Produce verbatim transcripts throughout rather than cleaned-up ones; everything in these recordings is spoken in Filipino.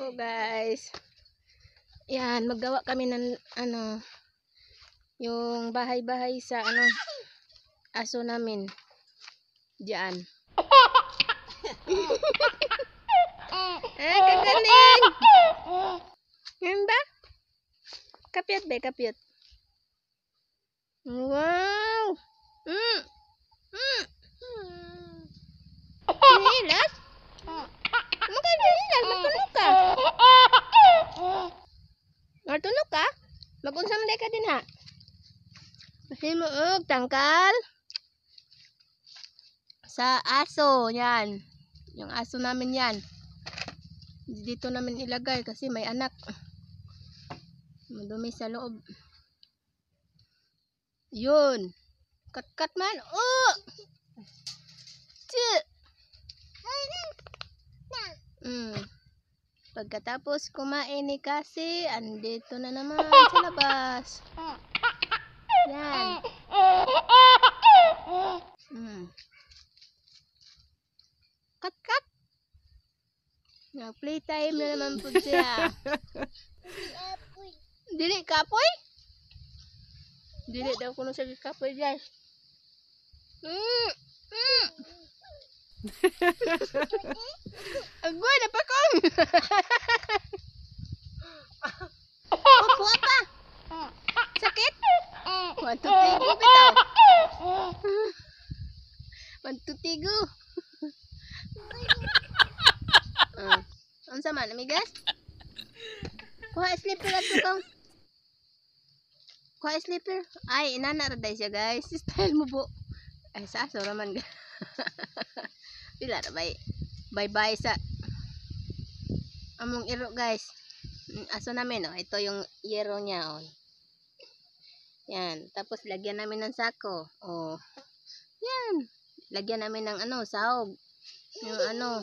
po guys. Yan, maggawa kami ng ano, yung bahay-bahay sa ano, aso namin. Diyan. Ah, kagaling. Yan ba? Kapyat ba? Kapyat. Wow. Mm. Mm. Sinilas? Magkadinilas, matulog ka. Matulog ka? Mag-unsam day ka din ha. Kasi mo, oh, tangkal. Sa aso, yan. Yung aso namin yan. Dito namin ilagay kasi may anak. Madumi sa loob. Yun. Kat-kat man. Oh! Tsu! Mm. Pagkatapos kumain ni Kasi, andito na naman sa labas. Yan. Mm. Kat-kat. Nag-playtime na naman po siya. Dili kapoy? Dili daw kuno sa kapoy guys. Mm. Mm. Agoy na pa kong. Opo apa? Sakit? Mantutigo bitaw. Mantutigo. Ah, unsa man amigas? Kuha slipper ato kong. Kuha slipper. Ay, inana ra day siya guys. Style mo po. Ay, sa aso raman. Pila na bay. Bye-bye sa among iro guys. Aso namin oh. Ito yung yero niya oh. Yan, tapos lagyan namin ng sako. Oh. Yan. Lagyan namin ng ano, sahog. Yung ano.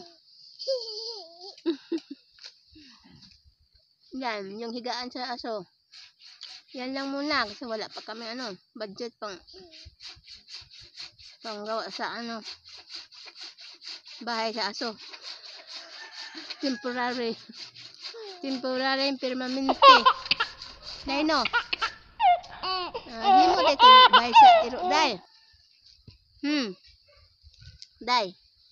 Yan, yung higaan sa aso. Yan lang muna kasi wala pa kami ano, budget pang panggawa sa ano bahay sa aso. Temporary. Temporary permanente. Dai no. Ah, hindi mo dai kay bahay sa iro dai. Hmm. Dai.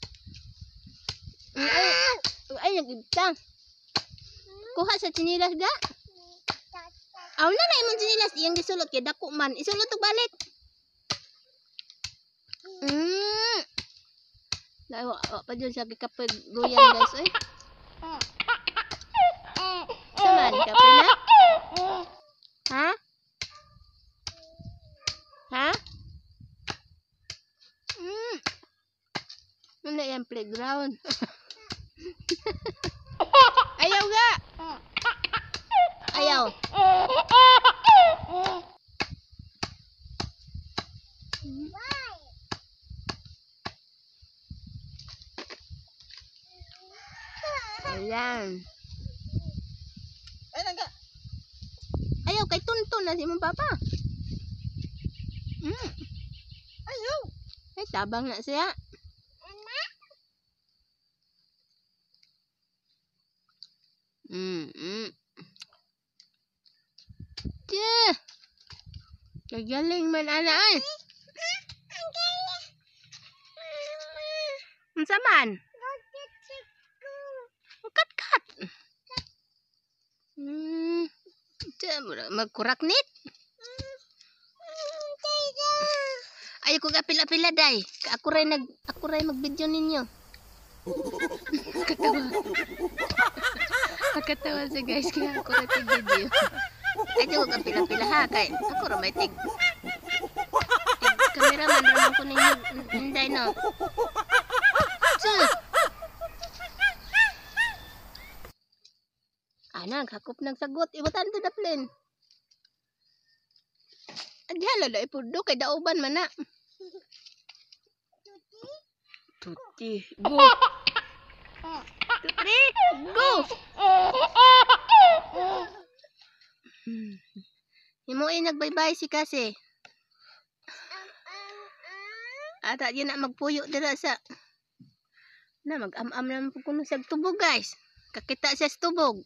Ay, ay nagibta. Kuha sa chinilas ga. Aw na na imong chinilas iyang gisulot kay dako man. Isulot og balik. Mm. Dai wa pa jud sa gikapag goyan guys oy. Saman kapay na? Ha? Ha? Mm. Ano yan playground? Ayaw ga. Ayaw. Ayan. Ayaw kay tuntun na si mong papa. Mm. Ayaw. Ay tabang na siya. Mm. Mm. Tiyah. Kagaling man ana ay. Unsa man? Kat-kat. Hmm. Magkurak nit. Ay ko ga pila-pila day. Ako ray nag ako ray mag-video ninyo. Katawa. Katawa si guys kaya ako ray video. Ay ko ga pila-pila ha kay ako ra may tig. Cameraman ra man ko ninyo inday no. Sus. Anak, hakop ng sagot. Ibutan to the plane. Adyan, lalo ipudo. Kay dauban man na. Tuti. Go. Tuti. Go. Himuin nagbaybay si Kasi. Ata yun na magpuyo dira sa na mag-am-am naman po kuno sa tubo guys. Kakita siya sa tubog.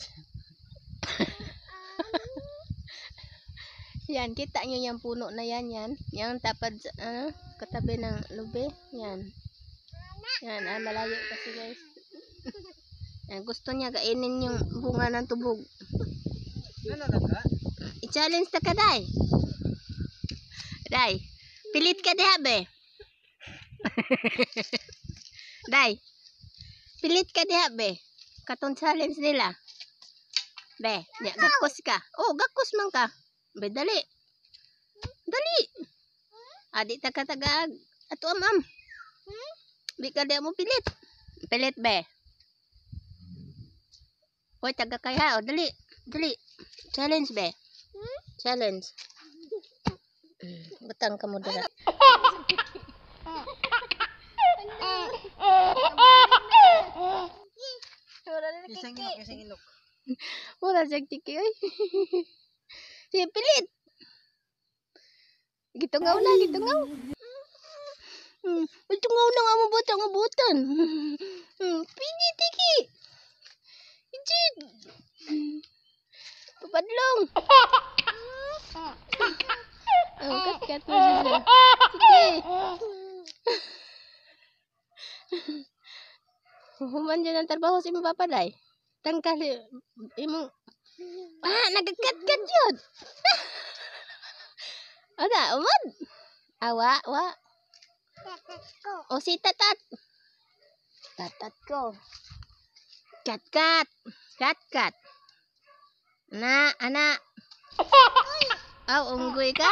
Yan, kita nyo yung puno na yan, yan. Yang tapad, ano, katabi ng lube. Yan. Yan, ah, malayo kasi guys. Yan, gusto niya kainin yung bunga ng tubog. Ano na ka? I-challenge na ka, Day. Day, pilit ka diha, be. Day, pilit ka diha, be. Katong challenge nila. Be, ya, gakos ka. Oh, gakos man ka. Be, dali. Dali. Adi ta ka tagag. Ato am-am. Di ka diha mo pilit. Pilit, be. Hoy, taga kaya. O, dali. Dali. Challenge, be. Challenge. Butang ka mo dala. Kisang ilok, kisang ilok. Wala siyang tiki, oy. Sige, pilit. Gitungaw na, gitungaw. Hmm. Gitungaw na nga mabutan, mabutan. Hmm. Pigi, tiki. Ijid. Papadlong. Oh, kat-kat mo siya. Sige. Human dyan ang trabaho sa imong papaday. Tangkal imong ah nagakat-kat yun. Ada, umad. Awa, wa. O si tatat. Tatat ko. Kat-kat. Kat-kat. Na, anak. Aw, oh, unggoy ka?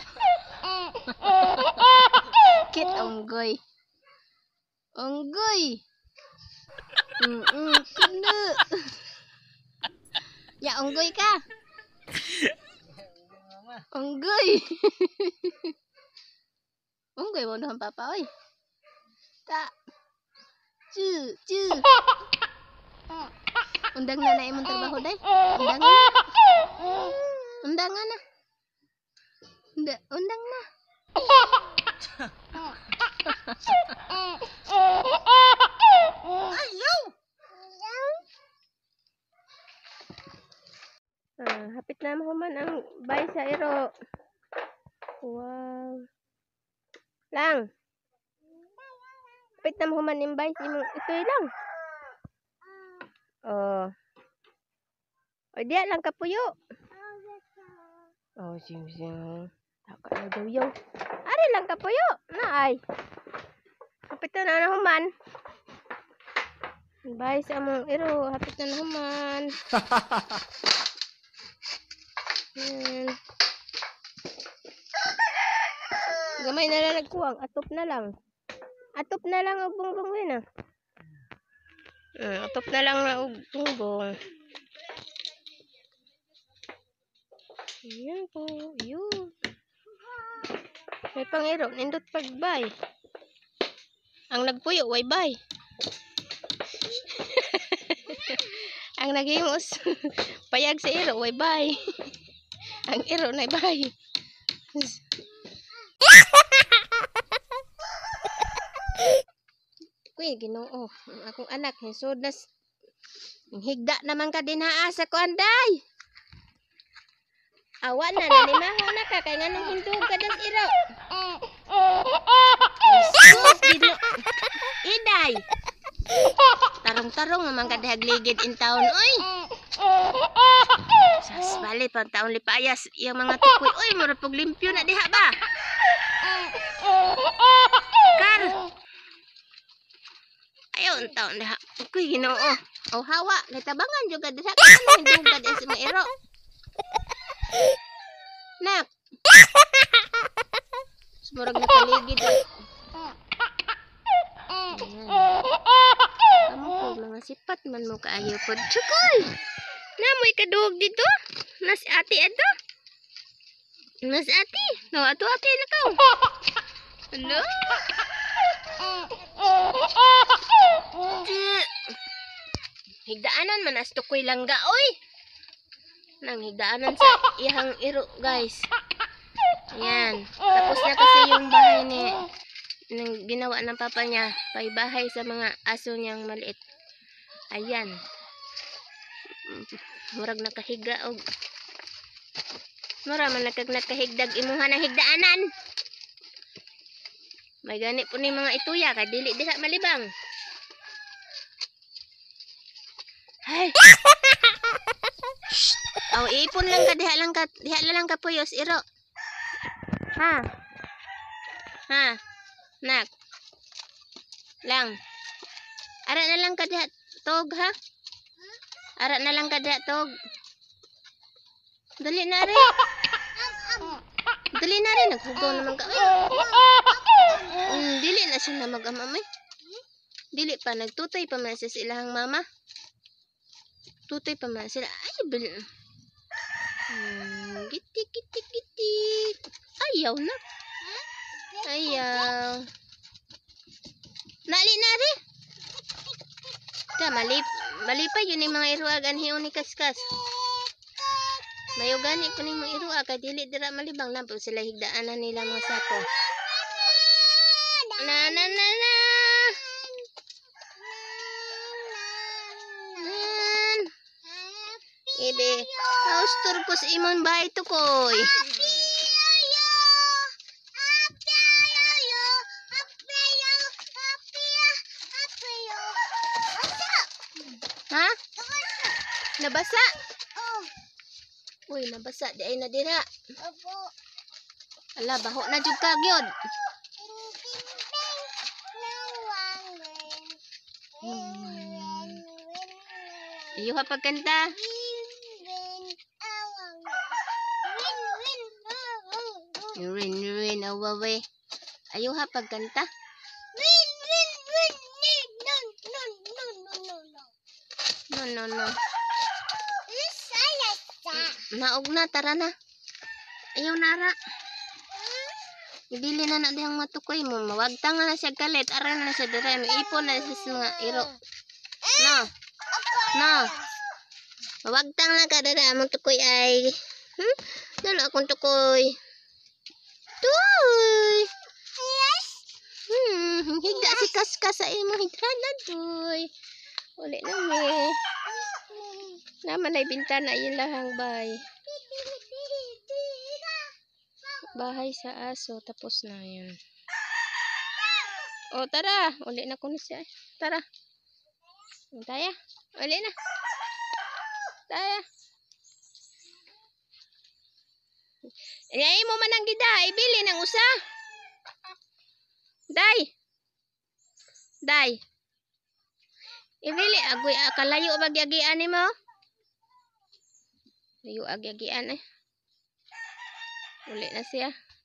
Kit unggoy. Unggoy. Mm, mm, kuno. Ya, unggoy ka. Unggoy. Unggoy mo doon papa, oy. Ta. Chu, chu. Undang na na imong trabaho, day. Undang na. Undang na. Unda, undang na. Ayaw! Ah, hapit na mahuman ang bay sa iro. Wow. Lang. Hapit na mahuman yung bay sa imong ito'y lang. Oh. O diya lang kapuyo. Oh, sing sing. Taka na daw yung. Ari lang kapuyo. Na ay. Hapit na na human. Bay sa among iro. Hapit na na human. Yan. Gamay na lang nagkuwang. Atop na lang. Atop na lang ang bongbong yun ah. Hmm, atop na lang na og bongbong. Yan po. Yun. May pangiro. Nindot pagbay. Ang nagpuyo, way bay. Ang naghimos. Payag sa iro, way bay. Ang iro na bay. Kuy, Ginoo. Ang akong anak, Hesodas. Higda naman ka din haasa ko, anday. Awa na, nanimaho na ka. Kaya nga nung hindog ka das iro. Sus, Ginoo. Iday. Tarong-tarong naman ka dihagligid in town, oy. Sas, bali, pang taon lipayas. Yung mga tukoy, oy, marapog limpyo na diha ba? Kar. Ayaw, ang taon diha. Kuy, Ginoo. O, hawa. Natabangan juga diha. Kaya nung hindog ka din sa mga iro. Nak. Semurag nakaligid. Ayan. Kamu po, mga sipat man mo kaayo po. Tsukoy! Namoy kadug dito? Nas ati ato? Nas ati? No, ato ati na ka. Ano? Higdaanan man as tukoy langga, oy! Nang higdaanan sa ihang iro, guys. Ayan. Tapos na kasi yung bahay ni nang ginawa ng papa niya. Pay bahay sa mga aso niyang maliit. Ayan. Murag nakahiga og mura man nakag nakahigdag imuha ng higdaanan. May gani po ni mga ituya kay dili diha malibang. Hay. Aw ipon lang ka diha lang ka diha lang ka puyos iro. Ha. Ha. Nak. Lang. Ara na lang ka diha tog ha. Ara na lang ka diha tog. Dali na rin. Dali na rin. Naghugaw naman ka. Mm, dili na siya na mag-amamay. Dili pa. Nagtutoy pa man siya sa ilahang mama. Tutoy pa man sila. Ay, bil... Hmm, gitik, gitik, gitik. Ayaw na. Ayaw. Nali na rin. Ka, malip, malipay yun yung mga iruagan hiyo ni Kaskas. Mayo gani po ni mga iruag. Kaya dili dira malibang na po sila higdaanan nila mga sako. Na, na, na, na. Ibe, haus turpos imon bahay tukoy. Ha? Nabasa? Uy, nabasa. Di ay na dira. Ala, baho na jud ka gyud. Iyo ha pagkanta. Rin, rin, awawe. Ayaw ha pagkanta. Win, win, win, win. No, no, no, no, no, no. No, no, no. Salasa. Naog na, tara na. Ayaw nara. Ibili na na diyang matukoy mo. Mawagtang na siya galit. Aran na siya dira. Ipon na siya sa mga iro. No. No. Mawagtang na ka dira. Matukoy ay. Hmm? Dalo akong tukoy. Tuy. Yes. Hmm, higda si Kaskas sa imo higdana tuy. Uli na me. Naman ay bintana ilahang bay. Bahay sa aso tapos na yun. O tara, uli na kuno siya. Tara. Taya. Uli na. Taya. Iyay mo man ang gida, ibili ng usa. Day. Day. Ibili agoy akalayo bagyagian nimo. Layo agyagian eh. Uli na siya.